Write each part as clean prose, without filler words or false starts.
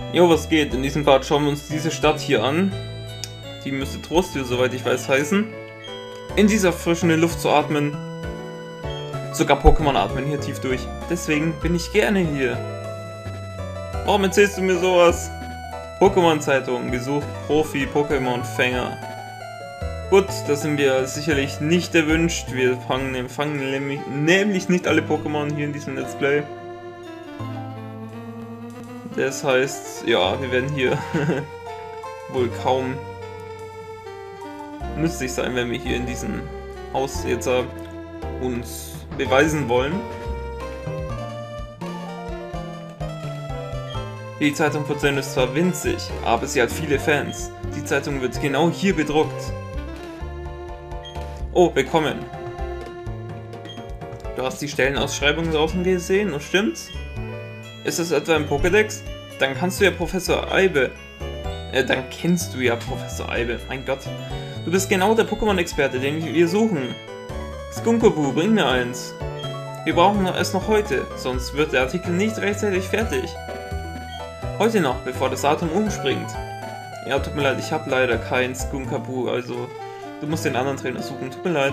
Jo, was geht? In diesem Part schauen wir uns diese Stadt hier an. Die müsste Trostio, soweit ich weiß, heißen. In dieser frischen Luft zu atmen. Sogar Pokémon atmen hier tief durch. Deswegen bin ich gerne hier. Warum erzählst du mir sowas? Pokémon-Zeitung, gesucht Profi-Pokémon-Fänger. Gut, das sind wir sicherlich nicht erwünscht. Wir fangen nämlich nicht alle Pokémon hier in diesem Let's Play. Das heißt, ja, wir werden hier wohl kaum nützlich sein, wenn wir hier in diesem Haus jetzt uns beweisen wollen. Die Zeitung von Zen ist zwar winzig, aber sie hat viele Fans. Die Zeitung wird genau hier bedruckt. Oh, willkommen. Du hast die Stellenausschreibung draußen gesehen, und stimmt's? Ist das etwa ein Pokédex? Dann kannst du ja Professor Eibe. Dann kennst du ja Professor Eibe. Mein Gott. Du bist genau der Pokémon-Experte, den wir suchen. Skunkobu, bring mir eins. Wir brauchen es noch heute, sonst wird der Artikel nicht rechtzeitig fertig. Heute noch, bevor das Datum umspringt. Ja, tut mir leid, ich habe leider kein Skunkabu, also du musst den anderen Trainer suchen, tut mir leid.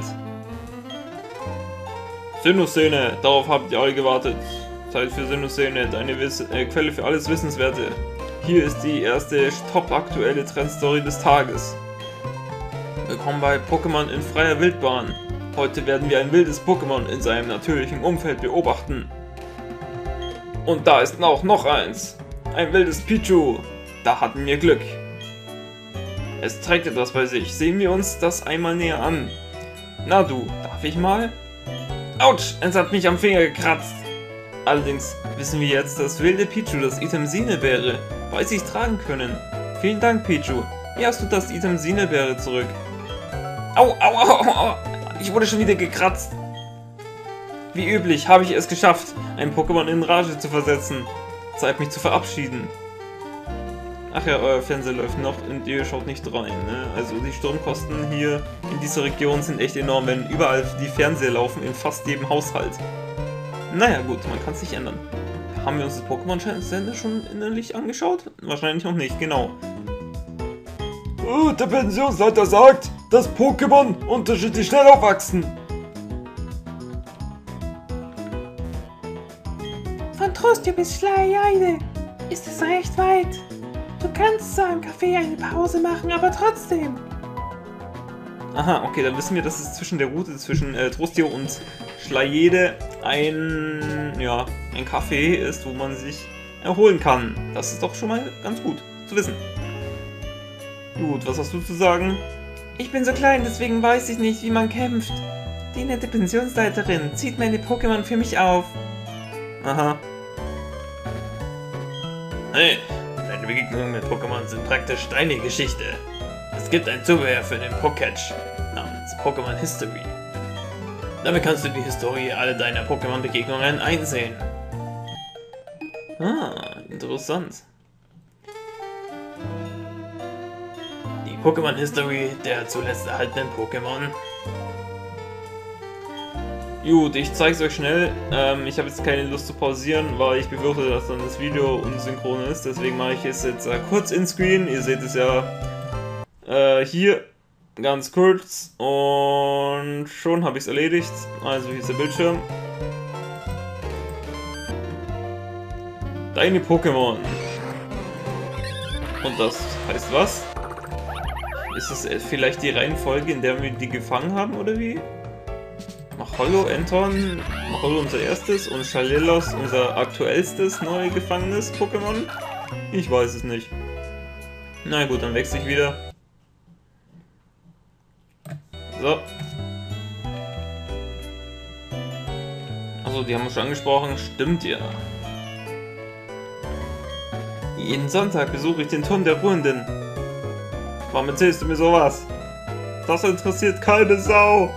Sinnoh-Szene, darauf habt ihr alle gewartet. Zeit für Sinnoh-Szene, deine Quelle für alles Wissenswerte. Hier ist die erste top-aktuelle Trendstory des Tages. Willkommen bei Pokémon in freier Wildbahn. Heute werden wir ein wildes Pokémon in seinem natürlichen Umfeld beobachten. Und da ist auch noch eins. Ein wildes Pichu. Da hatten wir Glück. Es trägt etwas bei sich. Sehen wir uns das einmal näher an. Na du, darf ich mal? Autsch, es hat mich am Finger gekratzt. Allerdings wissen wir jetzt, dass wilde Pichu das Item Sinelbeere bei sich tragen können. Vielen Dank, Pichu. Hier hast du das Item Sinelbeere zurück. Au, au, au, au, au. Ich wurde schon wieder gekratzt. Wie üblich habe ich es geschafft, ein Pokémon in Rage zu versetzen. Zeit, mich zu verabschieden. Ach ja, euer Fernseher läuft noch und ihr schaut nicht rein, ne? Also die Stromkosten hier in dieser Region sind echt enorm, wenn überall die Fernseher laufen, in fast jedem Haushalt. Naja gut, man kann es nicht ändern. Haben wir uns das Pokémon-Sender schon innerlich angeschaut? Wahrscheinlich noch nicht, genau. Der Pensionsleiter sagt, dass Pokémon unterschiedlich schnell aufwachsen. Von Trostio bis Schleierheide ist es recht weit. Du kannst zwar im Café eine Pause machen, aber trotzdem. Aha, okay, dann wissen wir, dass es zwischen der Route zwischen Trostio und Schleierheide ein Café ist, wo man sich erholen kann. Das ist doch schon mal ganz gut zu wissen. Gut, was hast du zu sagen? Ich bin so klein, deswegen weiß ich nicht, wie man kämpft. Die nette Pensionsleiterin zieht meine Pokémon für mich auf. Aha. Hey, deine Begegnungen mit Pokémon sind praktisch deine Geschichte. Es gibt ein Zubehör für den Poketch namens Pokémon History. Damit kannst du die Historie aller deiner Pokémon-Begegnungen einsehen. Ah, interessant. Die Pokémon History der zuletzt erhaltenen Pokémon. Gut, ich zeige es euch schnell. Ich habe jetzt keine Lust zu pausieren, weil ich befürchte, dass dann das Video unsynchron ist. Deswegen mache ich es jetzt kurz in Screen. Ihr seht es ja hier ganz kurz und schon habe ich es erledigt. Also hier ist der Bildschirm. Deine Pokémon. Und das heißt was? Ist es vielleicht die Reihenfolge, in der wir die gefangen haben, oder wie? Machollo, Anton, Machollo unser erstes und Shalelos unser aktuellstes neu gefangenes Pokémon? Ich weiß es nicht. Na gut, dann wechsle ich wieder. So. Achso, die haben wir schon angesprochen. Stimmt ja. Jeden Sonntag besuche ich den Turm der Ruhenden. Warum erzählst du mir sowas? Das interessiert keine Sau.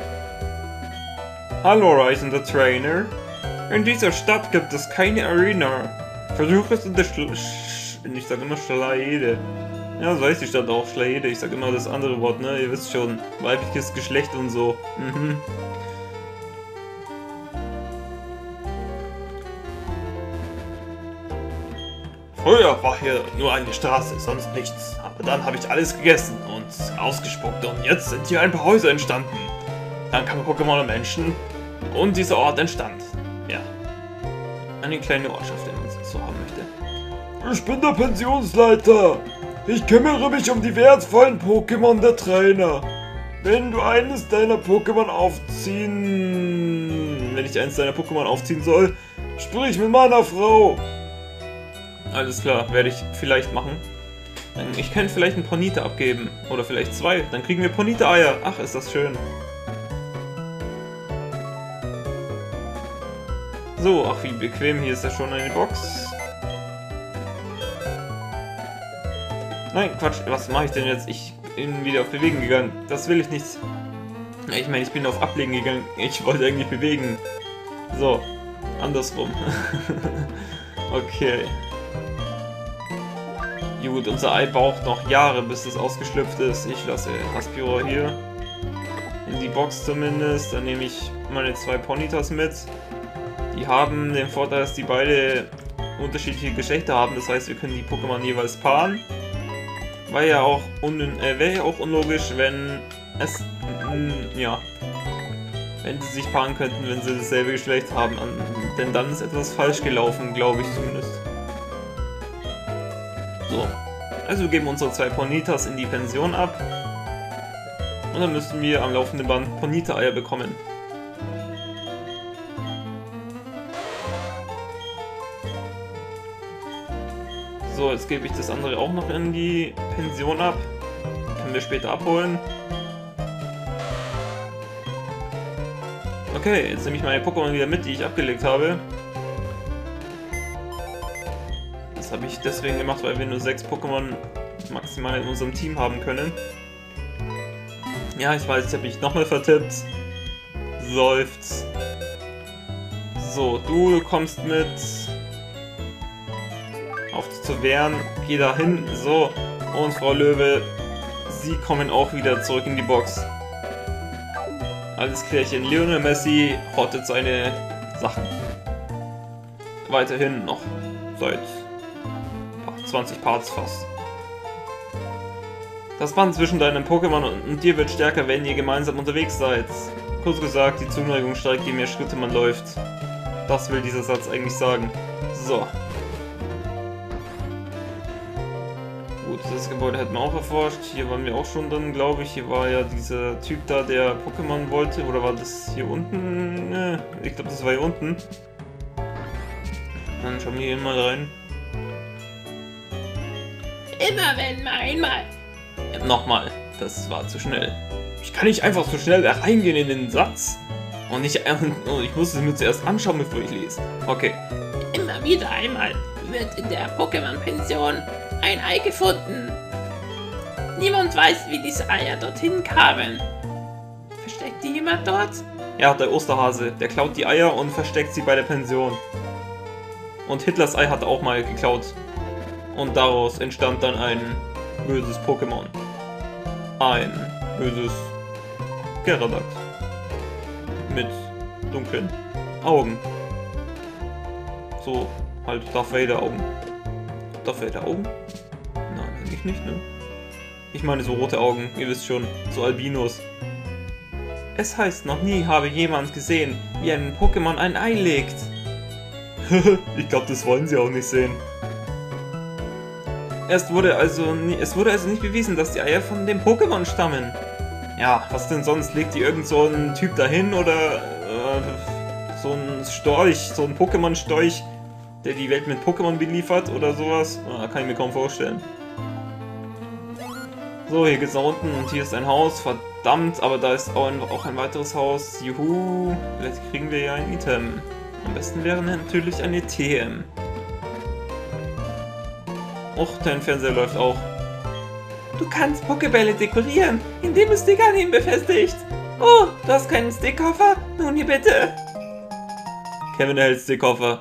Hallo, reisender Trainer. In dieser Stadt gibt es keine Arena. Versuch es in der ich sag immer Schleierheide. Ja, so heißt die Stadt auch, Schleierheide. Ich sag immer das andere Wort, ne? Ihr wisst schon. Weibliches Geschlecht und so. Mhm. Früher war hier nur eine Straße, sonst nichts. Aber dann habe ich alles gegessen und ausgespuckt und jetzt sind hier ein paar Häuser entstanden. Dann kamen Pokémon und Menschen und dieser Ort entstand. Ja. Eine kleine Ortschaft, wenn man es so haben möchte. Ich bin der Pensionsleiter. Ich kümmere mich um die wertvollen Pokémon der Trainer. Wenn ich eins deiner Pokémon aufziehen soll, sprich mit meiner Frau. Alles klar, werde ich vielleicht machen. Ich könnte vielleicht ein Ponita abgeben. Oder vielleicht 2. Dann kriegen wir Ponita-Eier. Ach, ist das schön. So, ach wie bequem. Hier ist ja schon eine Box. Nein, Quatsch. Was mache ich denn jetzt? Ich bin wieder auf Bewegen gegangen. Das will ich nicht. Ich meine, ich bin auf Ablegen gegangen. Ich wollte eigentlich bewegen. So, andersrum. Okay. Gut, unser Ei braucht noch Jahre, bis es ausgeschlüpft ist. Ich lasse Haspiro hier. In die Box zumindest. Dann nehme ich meine 2 Ponytas mit. Die haben den Vorteil, dass die beide unterschiedliche Geschlechter haben. Das heißt, wir können die Pokémon jeweils paaren. Wäre ja auch unlogisch, wenn es... ja. Wenn sie sich paaren könnten, wenn sie dasselbe Geschlecht haben. Denn dann ist etwas falsch gelaufen, glaube ich zumindest. So, also wir geben unsere 2 Ponytas in die Pension ab. Und dann müssten wir am laufenden Band Ponita-Eier bekommen. So, jetzt gebe ich das andere auch noch in die Pension ab. Können wir später abholen. Okay, jetzt nehme ich meine Pokémon wieder mit, die ich abgelegt habe. Das habe ich deswegen gemacht, weil wir nur 6 Pokémon maximal in unserem Team haben können. Ja, ich weiß, ich habe mich nochmal vertippt. Seufzt. So, du kommst mit. Auf dich zu wehren. Geh da hin. So. Und Frau Löwe, Sie kommen auch wieder zurück in die Box. Alles klärchen. Lionel Messi hortet seine Sachen. Weiterhin noch. Seit 20 Parts fast. Das Band zwischen deinem Pokémon und dir wird stärker, wenn ihr gemeinsam unterwegs seid. Kurz gesagt, die Zuneigung steigt, je mehr Schritte man läuft. Das will dieser Satz eigentlich sagen. So. Gut, das Gebäude hätten wir auch erforscht. Hier waren wir auch schon drin, glaube ich. Hier war ja dieser Typ da, der Pokémon wollte. Oder war das hier unten? Ne, ich glaube, das war hier unten. Dann schauen wir hier mal rein. Immer wenn einmal. Nochmal, das war zu schnell. Ich kann nicht einfach so schnell da reingehen in den Satz. Und ich muss es mir zuerst anschauen, bevor ich lese. Okay. Immer wieder einmal wird in der Pokémon-Pension ein Ei gefunden. Niemand weiß, wie diese Eier dorthin kamen. Versteckt die jemand dort? Ja, der Osterhase. Der klaut die Eier und versteckt sie bei der Pension. Und Hitlers Ei hat auch mal geklaut. Und daraus entstand dann ein böses Pokémon. Ein böses Gyarados. Mit dunklen Augen. So, halt Darth Vader Augen. Darth Vader Augen? Nein, eigentlich nicht, ne? Ich meine so rote Augen, ihr wisst schon, so Albinos. Es heißt, noch nie habe jemand gesehen, wie ein Pokémon ein Ei legt. Ich glaube, das wollen sie auch nicht sehen. Es wurde also nicht bewiesen, dass die Eier von dem Pokémon stammen. Ja, was denn sonst? Legt die irgend so ein Typ dahin oder so ein Storch, so ein Pokémon-Storch, der die Welt mit Pokémon beliefert oder sowas? Kann ich mir kaum vorstellen. So, hier geht's nach unten und hier ist ein Haus. Verdammt, aber da ist auch ein weiteres Haus. Juhu, vielleicht kriegen wir ja ein Item. Am besten wäre natürlich eine TM. Och, dein Fernseher läuft auch. Du kannst Pokébälle dekorieren, indem du Sticker an ihm befestigt. Oh, du hast keinen Stickkoffer? Nun hier bitte. Kevin erhält Stickkoffer.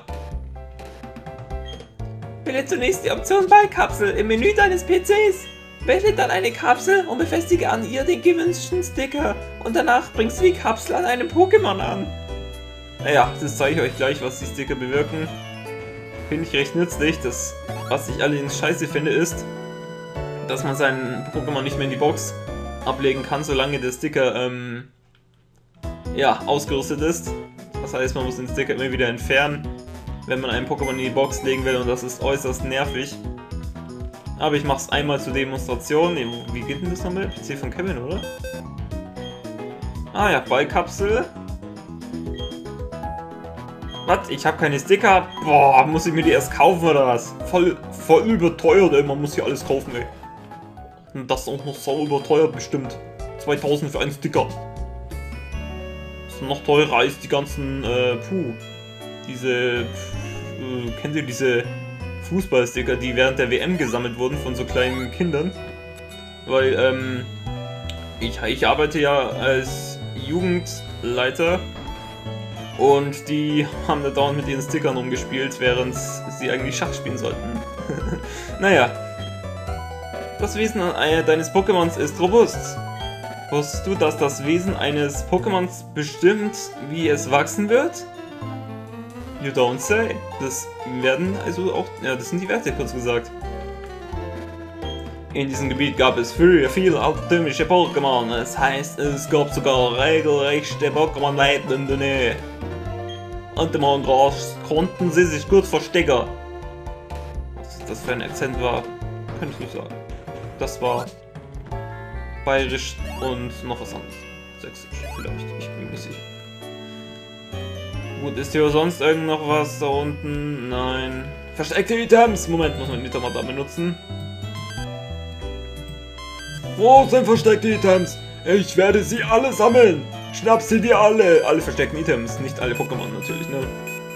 Wähle zunächst die Option Ballkapsel im Menü deines PCs. Wähle dann eine Kapsel und befestige an ihr den gewünschten Sticker. Und danach bringst du die Kapsel an einem Pokémon an. Naja, das zeige ich euch gleich, was die Sticker bewirken. finde ich recht nützlich. Das, was ich allerdings scheiße finde, ist, dass man seinen Pokémon nicht mehr in die Box ablegen kann, solange der Sticker ja, ausgerüstet ist. Das heißt, man muss den Sticker immer wieder entfernen, wenn man einen Pokémon in die Box legen will, und das ist äußerst nervig. Aber ich mache es einmal zur Demonstration. Wie geht denn das nochmal? PC von Kevin, oder? Ah ja, Ballkapsel. Was? Ich habe keine Sticker? Boah, muss ich mir die erst kaufen oder was? Voll überteuert, ey. Man muss hier alles kaufen, ey. Und das auch noch so überteuert bestimmt. 2000 für einen Sticker. Das ist noch teurer als die ganzen, kennt ihr diese Fußballsticker, die während der WM gesammelt wurden von so kleinen Kindern? Weil, ich arbeite ja als Jugendleiter und die haben da dauernd mit ihren Stickern rumgespielt, während sie eigentlich Schach spielen sollten. Naja. Das Wesen deines Pokémons ist robust. Wusstest du, dass das Wesen eines Pokémons bestimmt, wie es wachsen wird? You don't say. Das werden also auch, ja, das sind die Werte, kurz gesagt. In diesem Gebiet gab es früher viele altertümliche Pokémon. Das heißt, es gab sogar regelrechte Pokémon-Welten in der Nähe. Und im Gras konnten sie sich gut verstecken. Was das für ein Akzent war, kann ich nicht sagen. Das war bayerisch und noch was anderes. Sächsisch vielleicht, ich bin mir nicht sicher. Gut, ist hier sonst irgend noch was da unten? Nein. Versteckte Items! Moment, muss man den Item mal da benutzen. Wo sind versteckte Items? Ich werde sie alle sammeln. Schnapp sie dir alle. Alle versteckten Items, nicht alle Pokémon natürlich, ne?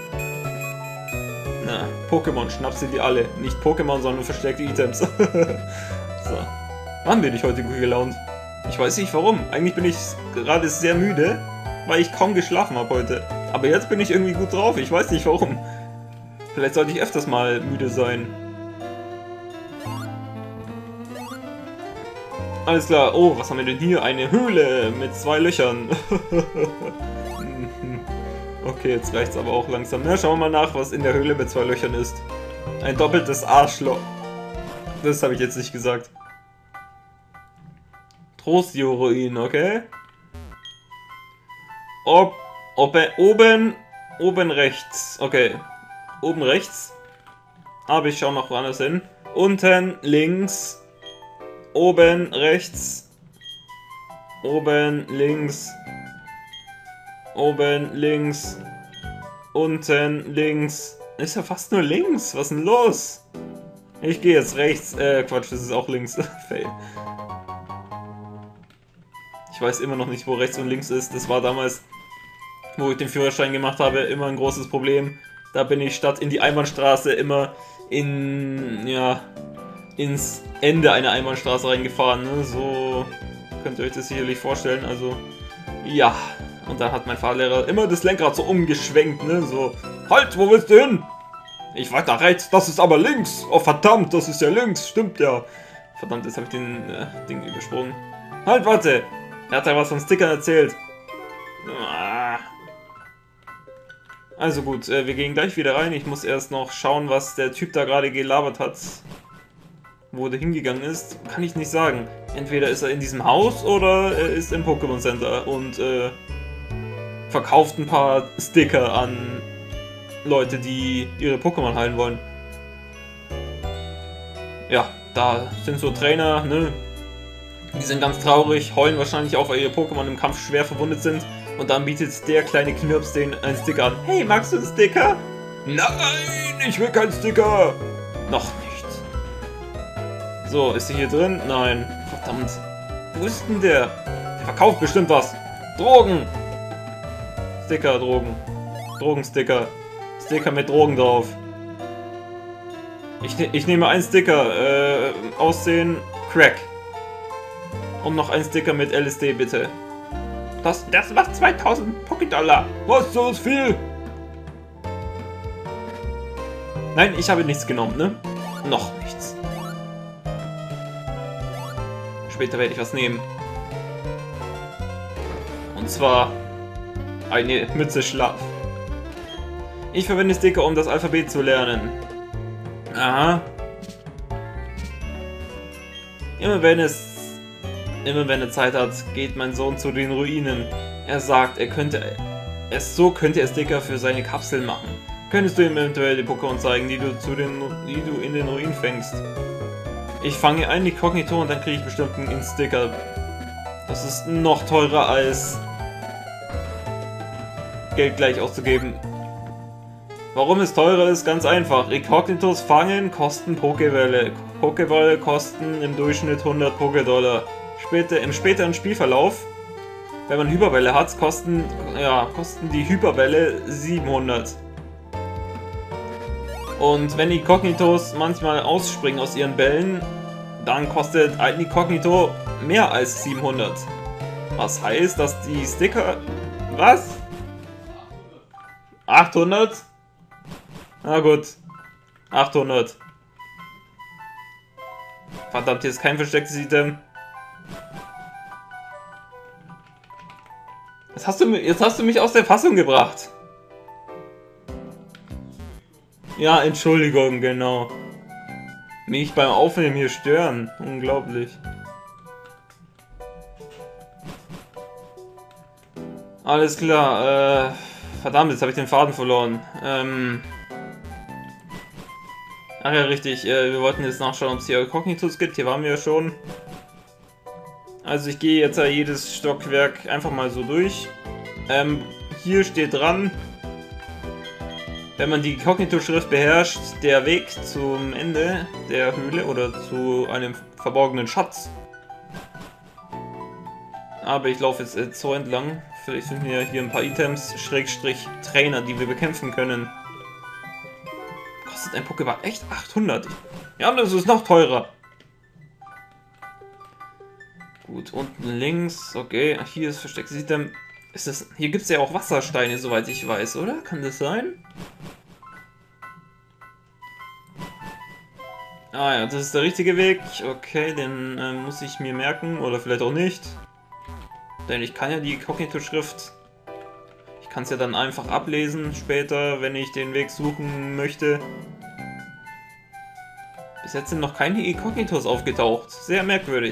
Na, Pokémon, schnapp sie dir alle. Nicht Pokémon, sondern versteckte Items. So. Wann bin ich heute gut gelaunt? Ich weiß nicht warum. Eigentlich bin ich gerade sehr müde, weil ich kaum geschlafen habe heute. Aber jetzt bin ich irgendwie gut drauf. Ich weiß nicht warum. Vielleicht sollte ich öfters mal müde sein. Alles klar. Oh, was haben wir denn hier? Eine Höhle mit 2 Löchern. Okay, jetzt reicht's aber auch langsam. Na, schauen wir mal nach, was in der Höhle mit 2 Löchern ist. Ein doppeltes Arschloch. Das habe ich jetzt nicht gesagt. Trostjuruin, okay? Oben rechts. Okay. Oben rechts. Aber ich schaue noch woanders hin. Unten links. Oben rechts. Oben links. Oben links. Unten links. Ist ja fast nur links. Was ist denn los? Ich gehe jetzt rechts. Quatsch, das ist auch links. Fail. Ich weiß immer noch nicht, wo rechts und links ist. Das war damals, wo ich den Führerschein gemacht habe, immer ein großes Problem. Da bin ich statt in die Einbahnstraße immer ins Ende einer Einbahnstraße reingefahren. Ne? So könnt ihr euch das sicherlich vorstellen. Also, ja. Und dann hat mein Fahrlehrer immer das Lenkrad so umgeschwenkt. Ne? So, halt, wo willst du hin? Ich weiter rechts, das ist aber links. Oh verdammt, das ist ja links, stimmt ja. Verdammt, jetzt habe ich den Ding übersprungen. Halt, warte. Er hat ja was von Stickern erzählt. Also gut, wir gehen gleich wieder rein. Ich muss erst noch schauen, was der Typ da gerade gelabert hat. Wo der hingegangen ist, kann ich nicht sagen. Entweder ist er in diesem Haus oder er ist im Pokémon Center und verkauft ein paar Sticker an Leute, die ihre Pokémon heilen wollen. Ja, da sind so Trainer, ne? Die sind ganz traurig, heulen wahrscheinlich auch, weil ihre Pokémon im Kampf schwer verwundet sind. Und dann bietet der kleine Knirps denen einen Sticker an. Hey, magst du einen Sticker? Nein, ich will keinen Sticker. Noch nicht. So, ist sie hier drin? Nein. Verdammt. Wo ist denn der? Der verkauft bestimmt was. Drogen. Sticker, Drogen. Drogensticker. Sticker mit Drogen drauf. Ich nehme einen Sticker. Aussehen Crack. Und noch ein Sticker mit LSD, bitte. Das macht 2000 Poké-Dollar. Was, so ist viel? Nein, ich habe nichts genommen, ne? Noch nichts. Später werde ich was nehmen. Und zwar eine Mütze Schlaf. Ich verwende Sticker, um das Alphabet zu lernen. Aha. Immer wenn er Zeit hat, geht mein Sohn zu den Ruinen. Er sagt, könnte er Sticker für seine Kapseln machen. Könntest du ihm eventuell die Pokémon zeigen, die du in den Ruinen fängst? Ich fange ein Inkognito und dann kriege ich bestimmt einen Sticker. Das ist noch teurer als Geld gleich auszugeben. Warum es teurer ist? Ganz einfach. Inkognitos fangen kosten Pokébälle. Pokébälle kosten im Durchschnitt 100 Pokédollar. Im späteren Spielverlauf, wenn man Hyperbälle hat, kosten die Hyperbälle 700. Und wenn Inkognitos manchmal ausspringen aus ihren Bällen, dann kostet ein Inkognito mehr als 700. Was heißt, dass die Sticker... Was? 800? Na gut. 800. Verdammt, hier ist kein verstecktes Item. Jetzt hast du mich aus der Fassung gebracht. Ja, Entschuldigung, genau. Mich beim Aufnehmen hier stören. Unglaublich. Alles klar, verdammt, jetzt habe ich den Faden verloren. Ach ja, richtig, wir wollten jetzt nachschauen, ob es hier Kognitos gibt. Hier waren wir ja schon. Also ich gehe jetzt jedes Stockwerk einfach mal so durch. Hier steht dran, wenn man die Kognito-Schrift beherrscht, der Weg zum Ende der Höhle oder zu einem verborgenen Schatz. Aber ich laufe jetzt so entlang. Vielleicht finden wir hier ein paar Items, Schrägstrich Trainer, die wir bekämpfen können. Kostet ein Pokéball echt 800? Ja, das ist noch teurer. Gut, unten links, okay, hier ist verstecktes Item. Hier gibt es ja auch Wassersteine, soweit ich weiß, oder? Kann das sein? Ah ja, das ist der richtige Weg. Okay, den muss ich mir merken, oder vielleicht auch nicht. Denn ich kann ja die Kognito-Schrift... Ich kann es ja dann einfach ablesen später, wenn ich den Weg suchen möchte. Bis jetzt sind noch keine Inkognitos aufgetaucht. Sehr merkwürdig.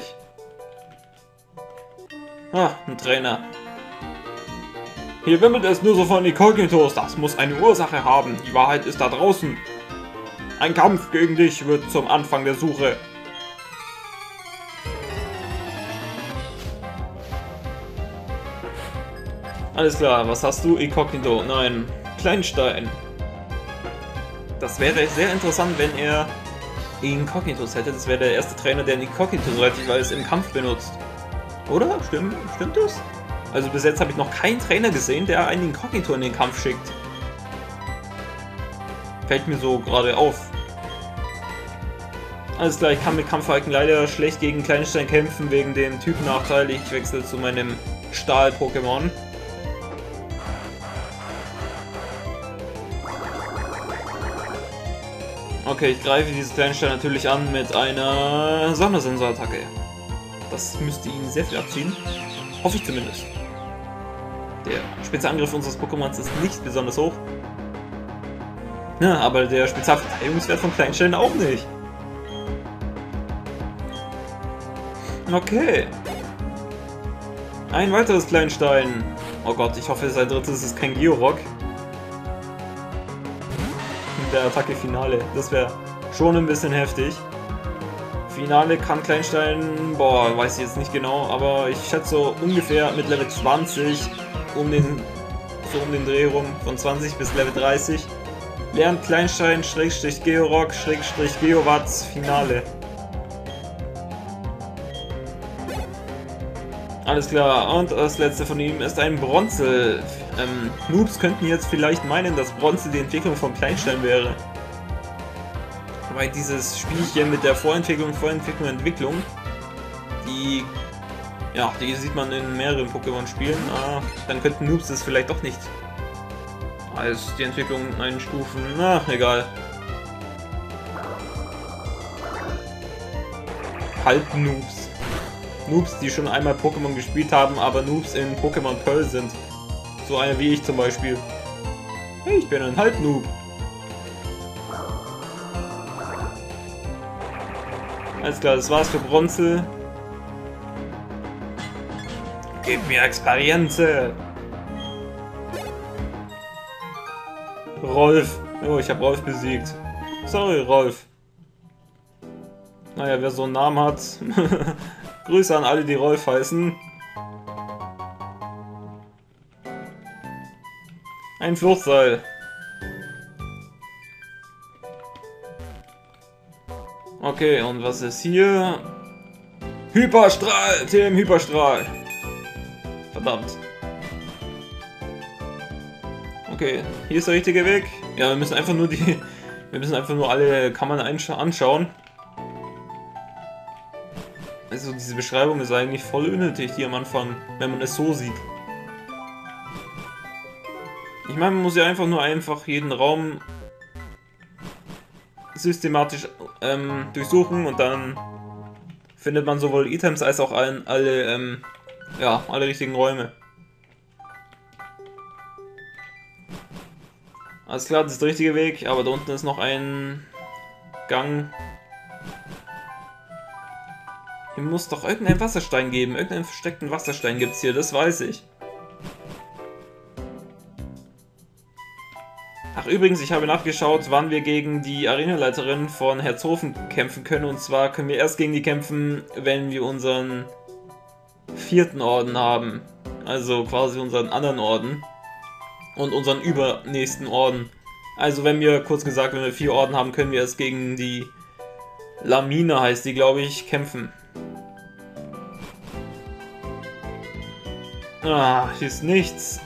Ah, ein Trainer. Hier wimmelt es nur so von Inkognitos. Das muss eine Ursache haben. Die Wahrheit ist da draußen. Ein Kampf gegen dich wird zum Anfang der Suche. Alles klar, was hast du? Inkognito. Nein, Kleinstein. Das wäre sehr interessant, wenn er Inkognitos hätte. Das wäre der erste Trainer, der Inkognito, soweit ich weiß, im Kampf benutzt. Oder? Stimmt das? Also bis jetzt habe ich noch keinen Trainer gesehen, der einen Inkognito in den Kampf schickt. Fällt mir so gerade auf. Alles klar, ich kann mit Kampfhalten leider schlecht gegen Kleinstein kämpfen, wegen dem Typnachteil. Ich wechsle zu meinem Stahl-Pokémon. Okay, ich greife dieses Kleinstein natürlich an mit einer Sondersensorattacke. Das müsste ihn sehr viel abziehen. Hoffe ich zumindest. Der Spezialangriff unseres Pokémons ist nicht besonders hoch. Ja, aber der Spezialverteidigungswert von Kleinstein auch nicht. Okay. Ein weiteres Kleinstein. Oh Gott, ich hoffe, sein drittes ist kein Georock. Mit der Attacke Finale. Das wäre schon ein bisschen heftig. Finale kann Kleinstein, boah, weiß ich jetzt nicht genau, aber ich schätze so ungefähr mit Level 20 um den Dreh rum, von 20 bis Level 30. Lernt Kleinstein, Schrägstrich Georock, Schrägstrich Geowatz, Finale. Alles klar, und das letzte von ihm ist ein Bronzel. Noobs könnten jetzt vielleicht meinen, dass Bronzel die Entwicklung von Kleinstein wäre. Weil dieses Spielchen mit der Vorentwicklung, Entwicklung, die sieht man in mehreren Pokémon-Spielen. Dann könnten Noobs das vielleicht doch nicht als die Entwicklung einstufen. Na, egal. Halt Noobs. Noobs, die schon einmal Pokémon gespielt haben, aber Noobs in Pokémon Pearl sind. So einer wie ich zum Beispiel. Hey, ich bin ein Halt-Noob. Alles klar, das war's für Bronze. Gib mir Experience. Rolf. Oh, ich habe Rolf besiegt. Sorry, Rolf. Naja, wer so einen Namen hat. Grüße an alle, die Rolf heißen. Ein Fluchtseil. Okay, und was ist hier? Hyperstrahl! TM Hyperstrahl! Verdammt. Okay, hier ist der richtige Weg. Ja, wir müssen einfach nur alle Kammern anschauen. Also diese Beschreibung ist eigentlich voll unnötig, die am Anfang, wenn man es so sieht. Ich meine, man muss ja einfach nur jeden Raum systematisch durchsuchen und dann findet man sowohl Items als auch alle richtigen Räume. Alles klar, das ist der richtige Weg, aber da unten ist noch ein Gang. Hier muss doch irgendein Wasserstein geben. Irgendeinen versteckten Wasserstein gibt es hier, das weiß ich. Ach übrigens, ich habe nachgeschaut, wann wir gegen die Arenaleiterin von Herzhofen kämpfen können. Und zwar können wir erst gegen die kämpfen, wenn wir unseren 4. Orden haben. Also quasi unseren anderen Orden. Und unseren übernächsten Orden. Also wenn wir, kurz gesagt, wenn wir 4 Orden haben, können wir erst gegen die Lamina, heißt die, glaube ich, kämpfen. Ah, hier ist nichts.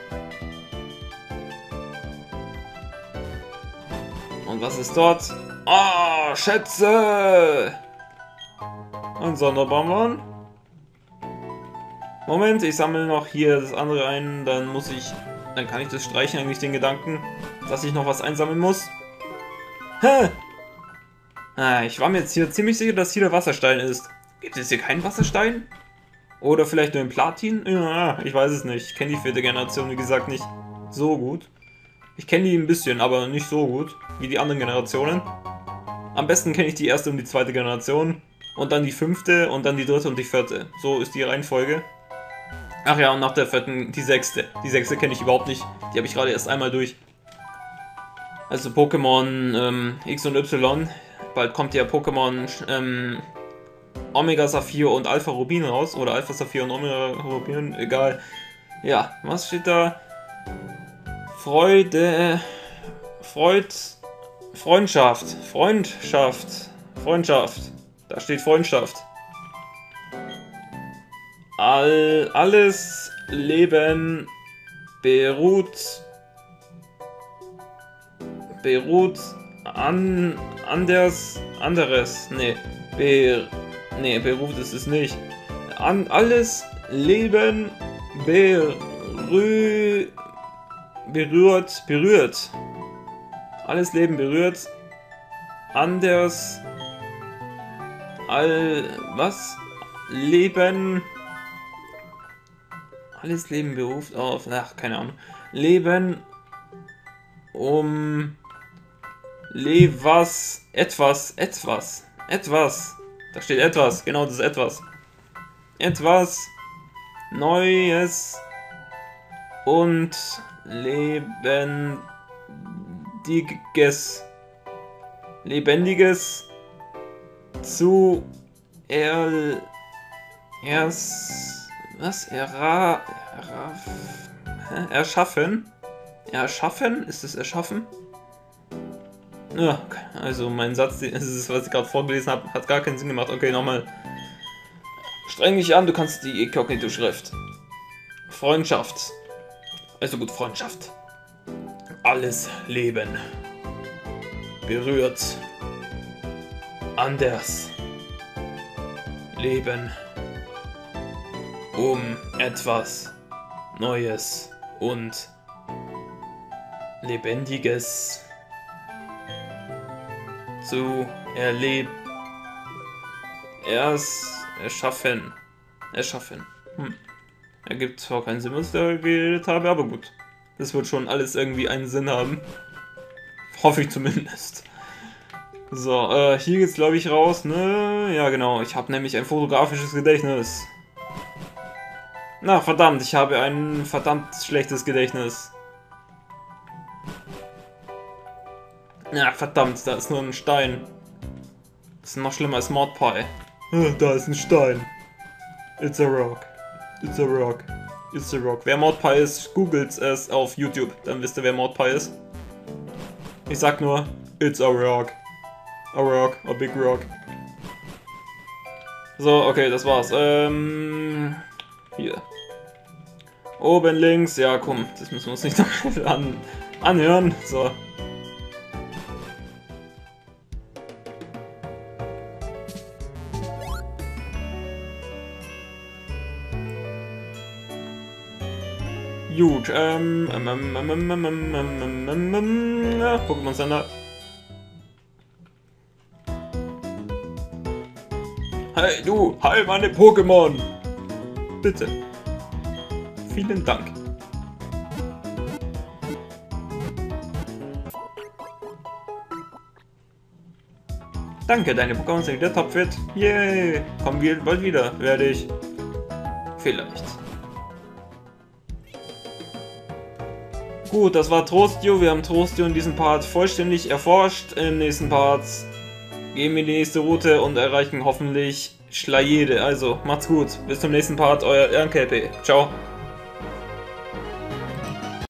Und was ist dort? Ah, Schätze! Ein Sonderbonbon. Moment, ich sammle noch hier das andere ein, dann kann ich das streichen, eigentlich den Gedanken, dass ich noch was einsammeln muss. Hä? Ah, ich war mir jetzt hier ziemlich sicher, dass hier der Wasserstein ist. Gibt es hier keinen Wasserstein? Oder vielleicht nur ein Platin? Ja, ich weiß es nicht. Ich kenne die 4. Generation, wie gesagt, nicht so gut. Ich kenne die ein bisschen, aber nicht so gut wie die anderen Generationen. Am besten kenne ich die 1. und die 2. Generation. Und dann die 5. und dann die 3. und die 4. So ist die Reihenfolge. Ach ja, und nach der 4. die 6. Die 6. kenne ich überhaupt nicht. Die habe ich gerade erst einmal durch. Also Pokémon X und Y. Bald kommt ja Pokémon Omega Saphir und Alpha Rubin raus. Oder Alpha Saphir und Omega Rubin, egal. Ja, was steht da? Freundschaft. Da steht Freundschaft. Alles Leben beruht anderes. Beruht ist es nicht. Alles Leben berührt. Alles Leben berührt. Anders. Alles Leben beruft auf. Ach, keine Ahnung. Leben um. Etwas. Da steht etwas. Genau, das ist etwas. Etwas Neues und Lebendiges zu erschaffen. Erschaffen? Ist es erschaffen? Ja, also mein Satz, das ist, was ich gerade vorgelesen habe, hat gar keinen Sinn gemacht. Okay, nochmal. Streng dich an, du kannst die Inkognito-Schrift. Freundschaft. Also gut, Freundschaft. Alles Leben berührt anders. Leben um etwas Neues und Lebendiges zu erschaffen. Ergibt zwar keinen Sinn, was ich da geredet habe, aber gut. Das wird schon alles irgendwie einen Sinn haben. Hoffe ich zumindest. So, hier geht's glaube ich raus, ne? Ja genau, ich habe nämlich ein fotografisches Gedächtnis. Na verdammt, ich habe ein verdammt schlechtes Gedächtnis. Ja verdammt, da ist nur ein Stein. Das ist noch schlimmer als Mordpie. Da ist ein Stein. It's a rock. It's a rock. It's a rock. Wer Mordpie ist, googelt es auf YouTube, dann wisst ihr wer Mordpie ist. Ich sag nur, it's a rock. A rock, a big rock. So, okay, das war's. Hier. Oben links, ja komm, das müssen wir uns nicht noch anhören. So. Gut, Pokémon Center. Hey du, heil meine Pokémon! Bitte. Vielen Dank. Danke, deine Pokémon sind wieder topfit. Yay! Kommen wir bald wieder, werde ich. Vielleicht. Gut, das war Trostio. Wir haben Trostio in diesem Part vollständig erforscht. Im nächsten Part gehen wir in die nächste Route und erreichen hoffentlich Schleiede. Also, macht's gut. Bis zum nächsten Part, euer Ehrenkelpe. Ciao.